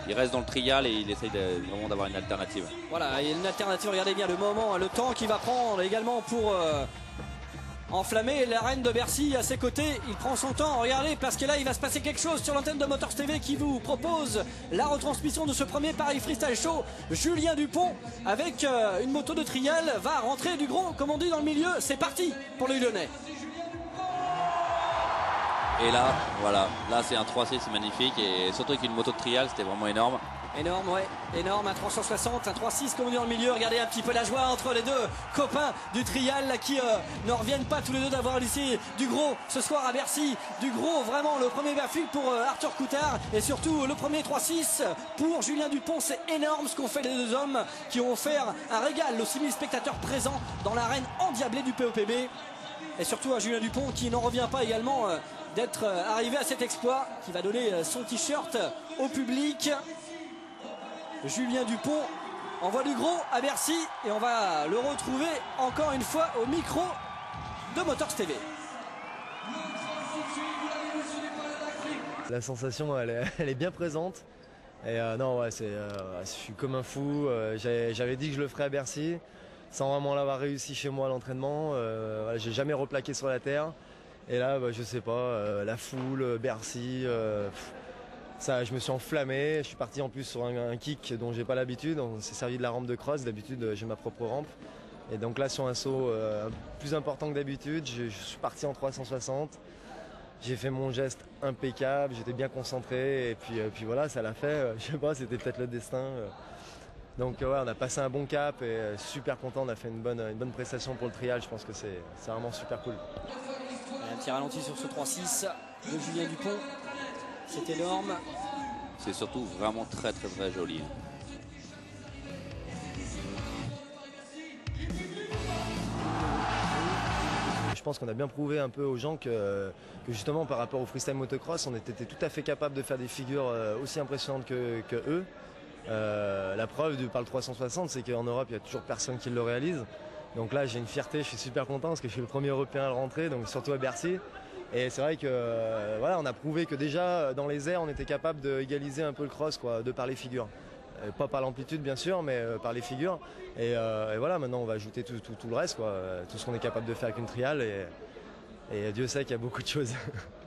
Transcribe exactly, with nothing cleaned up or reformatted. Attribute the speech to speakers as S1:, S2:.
S1: il reste dans le trial et il essaye de, vraiment d'avoir une alternative.
S2: Voilà, et une alternative, regardez bien le moment, le temps qu'il va prendre également pour euh, enflammer la reine de Bercy à ses côtés. Il prend son temps, regardez, parce que là il va se passer quelque chose sur l'antenne de Motors T V qui vous propose la retransmission de ce premier Paris Freestyle Show. Julien Dupont avec euh, une moto de trial va rentrer du gros, comme on dit dans le milieu. C'est parti pour les Lyonnais.
S1: Et là, voilà, là c'est un trois six, c'est magnifique, et surtout avec une moto de trial, c'était vraiment énorme.
S2: Énorme, ouais, énorme, un trois cent soixante, un trois six comme on dit dans le milieu. Regardez un petit peu la joie entre les deux copains du trial là, qui euh, ne reviennent pas tous les deux d'avoir laissé du gros ce soir à Bercy. Du gros, vraiment le premier backflip pour euh, Arthur Coutard et surtout le premier trois six pour Julien Dupont. C'est énorme ce qu'ont fait les deux hommes qui ont offert un régal aux six mille spectateurs présents dans l'arène endiablée du P O P B. Et surtout à Julien Dupont qui n'en revient pas également euh, d'être euh, arrivé à cet exploit, qui va donner euh, son t-shirt au public. Julien Dupont envoie du gros à Bercy et on va le retrouver encore une fois au micro de Motors T V.
S3: La sensation elle est, elle est bien présente et euh, non ouais, c'est, euh, je suis comme un fou, euh, j'avais dit que je le ferais à Bercy sans vraiment l'avoir réussi chez moi à l'entraînement, euh, voilà, j'ai jamais replaqué sur la terre et là bah, je sais pas, euh, la foule, Bercy, euh, pff, ça, je me suis enflammé, je suis parti en plus sur un, un kick dont j'ai pas l'habitude, on s'est servi de la rampe de cross, d'habitude j'ai ma propre rampe. Et donc là sur un saut euh, plus important que d'habitude, je, je suis parti en trois cent soixante, j'ai fait mon geste impeccable, j'étais bien concentré et puis, euh, puis voilà, ça l'a fait, euh, je sais pas, c'était peut-être le destin. Euh. Donc euh, ouais, on a passé un bon cap et euh, super content, on a fait une bonne, une bonne prestation pour le trial, je pense que c'est vraiment super cool.
S2: Et un petit ralenti sur ce trois six de Julien Dupont. C'est énorme.
S1: C'est surtout vraiment très très très joli.
S3: Je pense qu'on a bien prouvé un peu aux gens que, que justement par rapport au freestyle motocross, on était tout à fait capable de faire des figures aussi impressionnantes que, que eux. Euh, la preuve du par le trois cent soixante, c'est qu'en Europe, il n'y a toujours personne qui le réalise. Donc là, j'ai une fierté, je suis super content parce que je suis le premier Européen à le rentrer, donc surtout à Bercy. Et c'est vrai que euh, voilà, on a prouvé que déjà dans les airs on était capable d'égaliser un peu le cross quoi, de par les figures. Euh, pas par l'amplitude bien sûr, mais euh, par les figures. Et, euh, et voilà, maintenant on va ajouter tout, tout, tout le reste, quoi, tout ce qu'on est capable de faire avec une trial. Et, et Dieu sait qu'il y a beaucoup de choses.